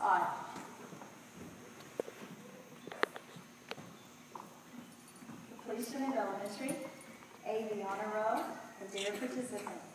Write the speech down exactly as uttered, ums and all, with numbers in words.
Aye. Completion of elementary. A, the honor roll, and dear participants.